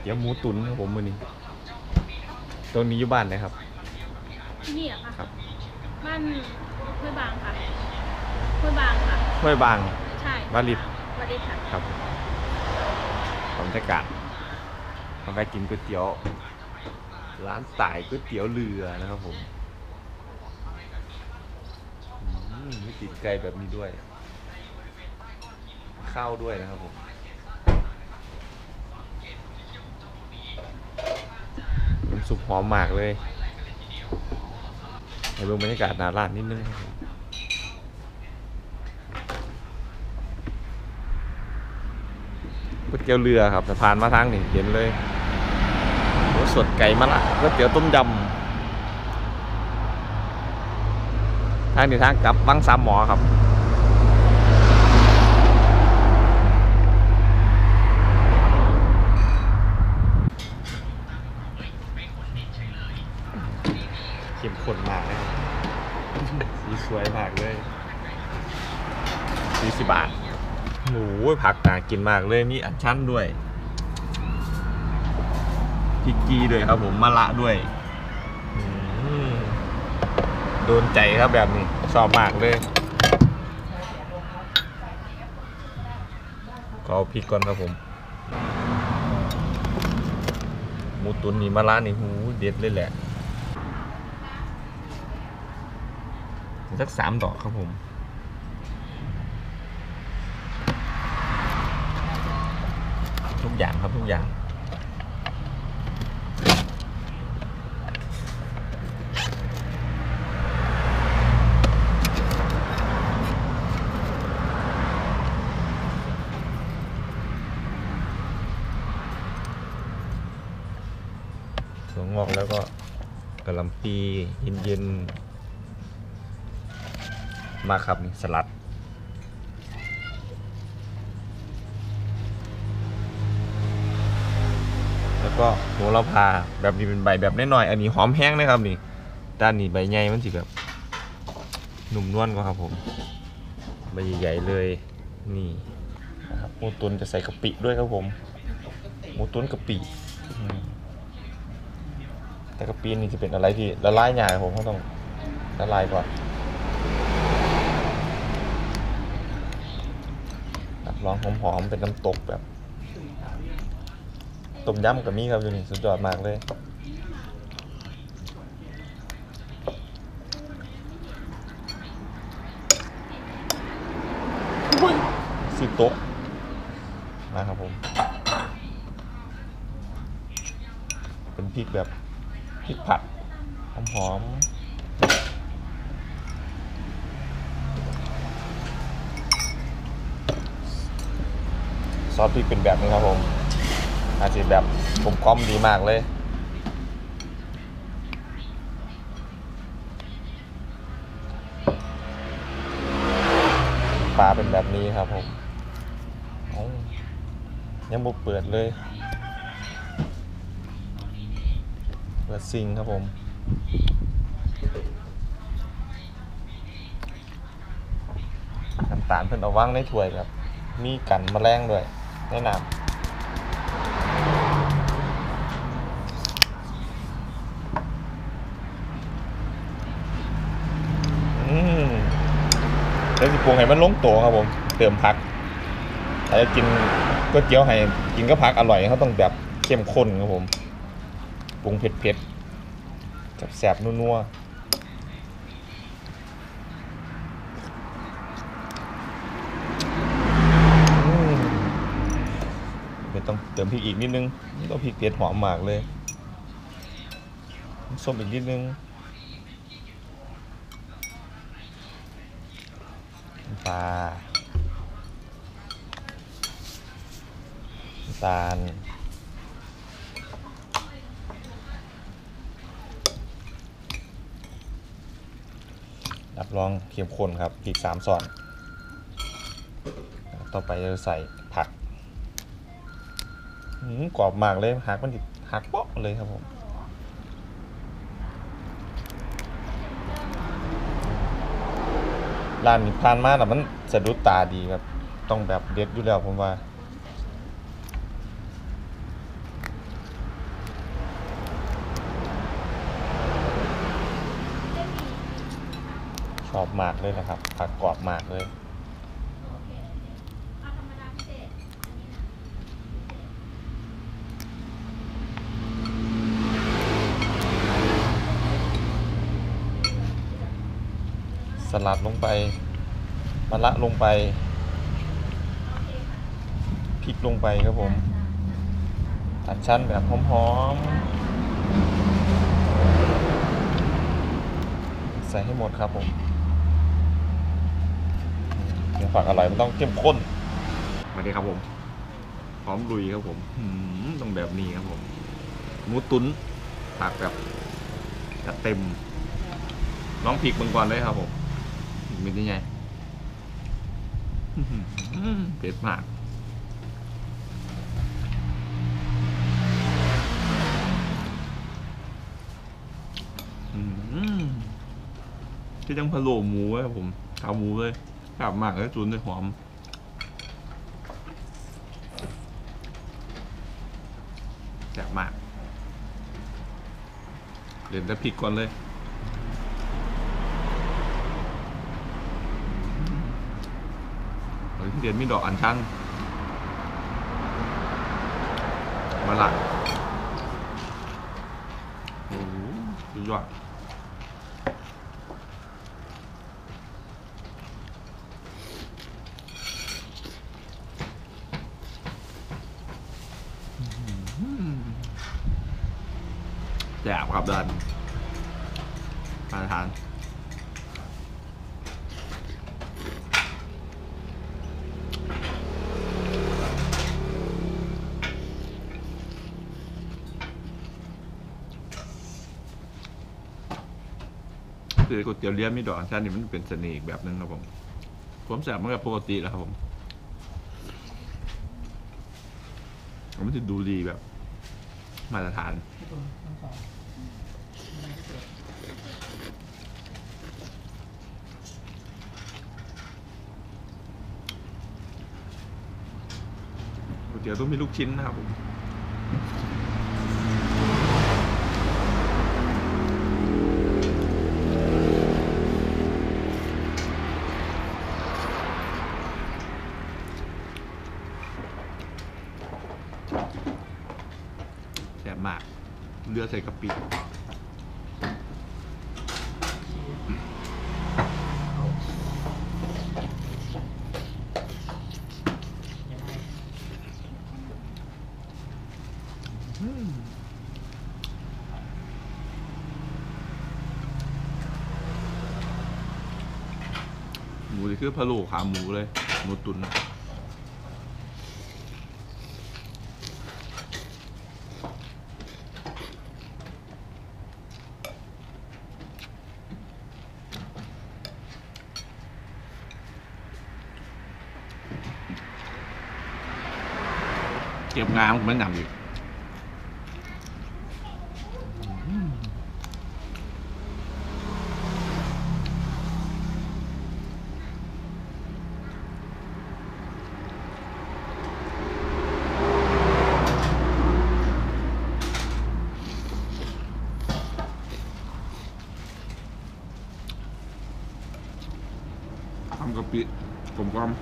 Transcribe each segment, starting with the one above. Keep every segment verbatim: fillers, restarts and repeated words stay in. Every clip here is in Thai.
เดี๋ยวหมูตุ๋นครับผมมือนี้ตรงนี้อยู่บ้านนะครับที่นี่อะค่ะครับบ้านห้วยบางค่ะห้วยบางค่ะห้วยบางใช่วาริดวาริดค่ะครับบรรยากาศมาไปกินก๋วยเตี๋ยวร้านต่ายก๋วยเตี๋ยวเรือนะครับผมมีติดไก่แบบนี้ด้วยข้าวด้วยนะครับผมน้ำซุปหอมมากเลยในเบื้องบรรยากาศหน้าร้านนิดนึงครับผมก๋วยเตี๋ยวเรือครับสะพานมาทางนี่เห็นเลยรสสดไก่มะละก๋วยเตี๋ยวต้มยำทางนี้ทางกลับวังสามหมอครับเข้มข้นมากเลยสีสวยมากเลยสี่สิบบาทโอ้ยผักน่ากินมากเลยมีอัญชันด้วยพริกจีด้วยครับผมมะระด้วยโดนใจครับแบบนี้ชอบมากเลยขอพริกก่อนครับผมหมูตุ๋นนี่มะระนี่หูเด็ดเลยแหละสักสามดอกครับผมทุกอย่างครับทุกอย่างถั่วงอกแล้วก็กะหล่ำปีเย็นๆมาครับนี่สลัดแล้วก็โหระพาแบบนี้เป็นใบแบบน้อยๆอันนี้หอมแห้งนะครับนี่ด้านนี้ใบใหญ่มันสิแบบหนุ่มนวลกว่าครับผมใบใหญ่ๆเลยนี่นะครับหมูตุ๋นจะใส่กะปิด้วยครับผมหมูตุ๋นกะปิแต่กะปินี่จะเป็นอะไรที่ละลายง่ายผมเขาต้องละลายก่อนรับรองหอมๆเป็นน้ำตกแบบต้มยำกับมีครับอยู่นี่สุดยอดมากเลยสิโต๊ะนะครับผมเป็นพริกแบบพริกผัดหอมๆซอสพริกเป็นแบบนี้ครับผมอาจจะแบบกลมกล่อมดีมากเลยปลาเป็นแบบนี้ครับผมยังบุกเปิดเลยเปิดซิงครับผมน้ำตาลเพิ่นเอาวางในถ้วยครับมีกันแมลงด้วยในน้ำแล้วสิปรุงให้มันลงตัวครับผมเติมผักถ้าจะกินก๋วยเตี๋ยวให้กินก็ผักอร่อยเขาต้องแบบเข้มข้นครับผมปรุงเผ็ดๆแซ่บๆนัวๆไม่ต้องเติมพริกอีกนิดนึงต้องพริกเผ็ดหอมมากเลยส้มอีกนิดนึงปลาตาลรับรองเข้มข้นครับพริกสามส่วนต่อไปจะใส่ผักกรอบมากเลยหักมันหักเปาะเลยครับผมร้านนี้ผ่านมาแต่มันสะดุดตาดีครับต้องแบบเด็ดอยู่แล้วผมว่าชอบมากเลยนะครับผักกรอบมากเลยสลัดลงไปมะระลงไปพริกลงไปครับผมตัดชั้นแบบหอมๆใส่ให้หมดครับผมเนื้อผักอร่อยมันต้องเข้มข้นมาดีครับผมพร้อมลุยครับผมต้องแบบนี้ครับผมหมูตุ๋นผักแบบจัดเต็มน้องพริกเบิ่งก่อนเลยครับผมเป็นยังไงเผ็ดมากที่จังพะโล้หมูครับผมขาหมูเลยกลับมากแล้วจุนด้วยหอมแซ่บมากเดี๋ยวจะพริกก่อนเลยที่เดือนมีดอกอัญชันมาละโอ้โหสุดยอดแซ่บครับเดินมาทานคือก๋วยเตี๋ยวเลี้ยงมีดอกอัญชันนี่มันเป็นเสน่ห์อีกแบบนึงครับผมผมแซ่บมากกับปกติแล้วครับผมมันจะดูดีแบบมาตรฐานก๋วยเตี๋ยวต้องมีลูกชิ้นนะครับผมแซ่บมากเลือดใส่กะปิหมูนี่คือพะโล้ขาหมูเลยหมูตุ๋นเก็บงามมันหนำอีกทำกะปิกลมกล่อม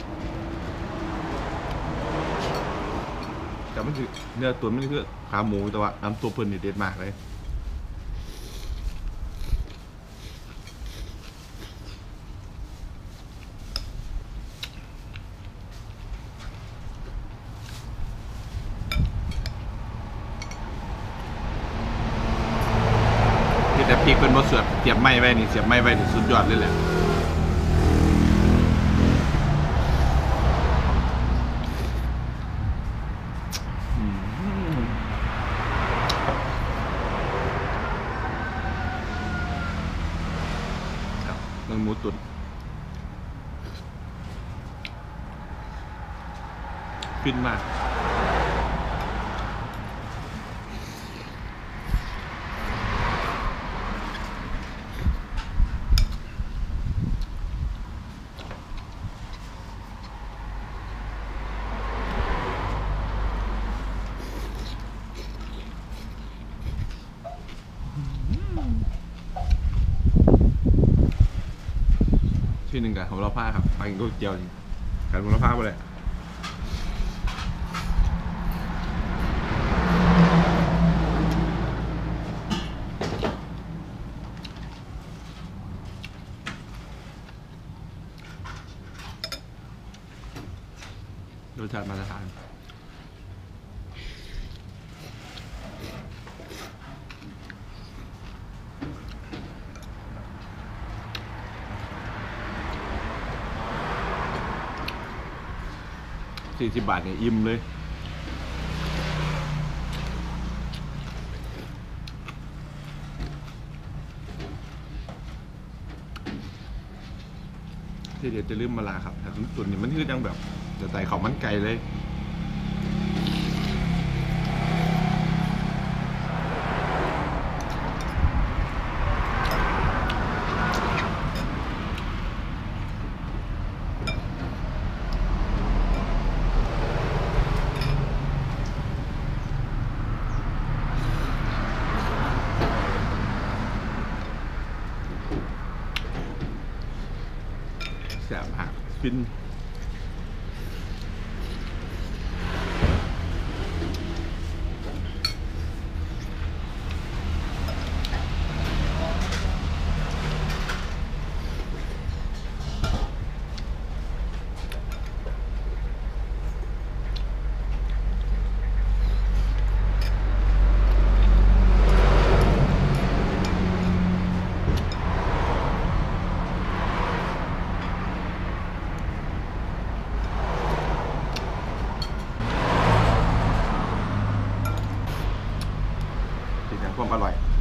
แต่มันคือเนื้อตุ๋นมันคือขาหมูแต่ว่าน้ำซุปเพิ่นนี่เด็ดมากเลยที่แต่พริกเป็นบะเสือเสียบไม้ไว้นี่เสียบไม้ไว้นี่สุดยอดเลยแหละเนื้อหมูตุ๋นฟินมากหนึ่งกับของเราผ้าครับไปกินก๋วยเตี๋ยวนี่กันของเราผ้าไปเลยรสชาติมาตรฐานสี่สิบบาทเนี่ยอิ่มเลยที่เดี๋ยวจะลืมมาลาครับแต่ส่วนนี้มันคือจังแบบจะใส่ข้าวมันไก่เลยแสบหักฟินติดอย่างความอร่อย